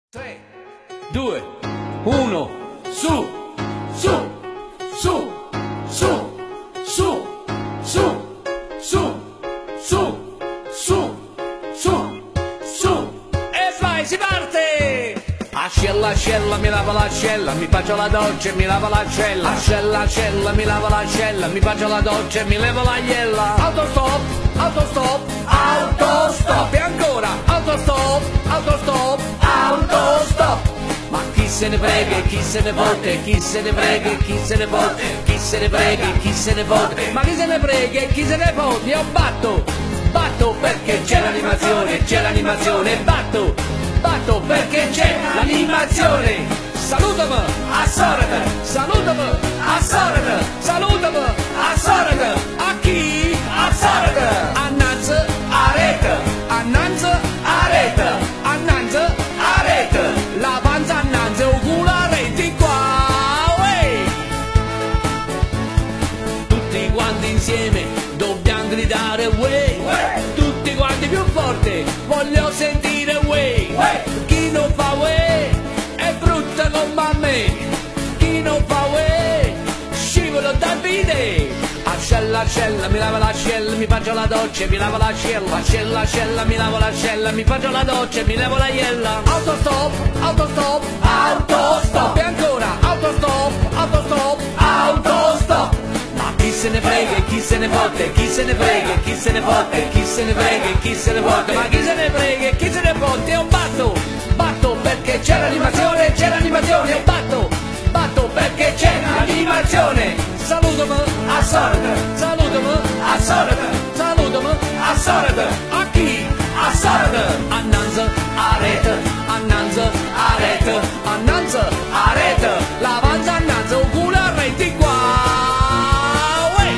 3, 2, 1, su, su, su, su, su, su, su, su, su, su, su, e vai, si parte! Ascella, mi lava l'ascella, mi faccio la doccia e mi lava l'ascella. Ascella, mi lava l'ascella, mi faccio la doccia e mi levo la iella. Autostop, autostop, autostop, e ancora, autostop, autostop, autostop. Ma chi se ne frega e chi se ne fotte, chi se ne frega e chi se ne fotte, chi se ne frega e chi se ne fotte, ma chi se ne frega e chi se ne fotte. Io batto perché c'è l'animazione, batto perché c'è l'animazione. Salutami a sorda, salutami a sorda, salutami a sorda. A chi? A sorda. Annanzi a rete, annanzi a rete, annanzi a rete. La panza annanzi o culo a rete qua, uè. Tutti quanti insieme dobbiamo gridare uè, tutti quanti più forte, voglio sentire uè. Chi non fa uè è brutta come a me, chi non fa uè scivolo dal vide. Ascella, mi lava l'ascella, mi faccio la doccia e mi lava l'ascella. Ascella, mi lavo l'ascella, mi faccio la doccia e mi levo la iella. Autostop, autostop, autostop, e ancora, autostop, autostop, autostop. Ma chi se ne frega e chi se ne fotte, chi se ne frega e chi se ne fotte, chi se ne frega e chi se ne fotte, ma chi se ne frega e chi se ne fotte. Io batto perché c'è l'animazione, io batto perché c'è l'animazione. Salutami a sorda, salutami a sorda, salutami a sorda. A chi? A sorda. Annanzi a rete, annanzi a rete, annanzi a rete. La panza annanzi o culo a rete qua. Uè.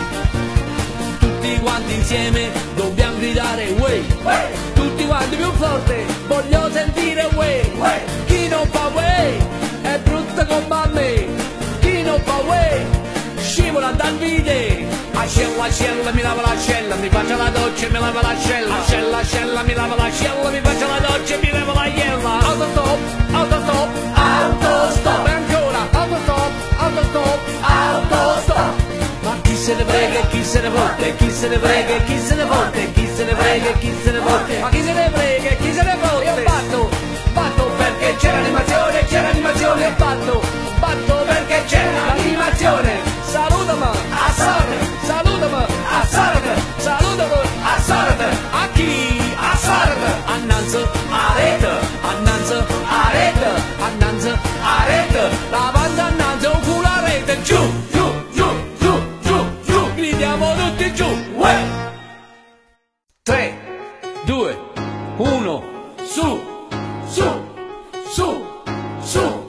Tutti quanti insieme dobbiamo gridare uè, tutti quanti più forte, voglio sentire uè. Chi non fa uè è brutta come a me, chi non fa uè scivola dal vide. Ascella, mi lava l'ascella, mi faccio la doccia e mi lava l'ascella. Ascella, mi lava l'ascella, mi faccio la doccia e mi levo la iella. Autostop, autostop, autostop, e ancora, autostop, autostop, autostop. Ma chi se ne frega e chi se ne fotte, chi se ne frega e chi se ne fotte, chi se ne frega e chi se ne fotte, ma chi se ne frega e chi se ne fotte. Io batto perché c'è l'animazione, io batto perché c'è l'animazione. Salutami a sorda, salutami a sorda, salutami a sorda. A chi? A sorda. Annanzi a rete, annanzi a rete, annanzi a rete. La panza annanzi o culo a rete. Giù, gridiamo tutti giù. 3, 2, 1, su, su, su, su.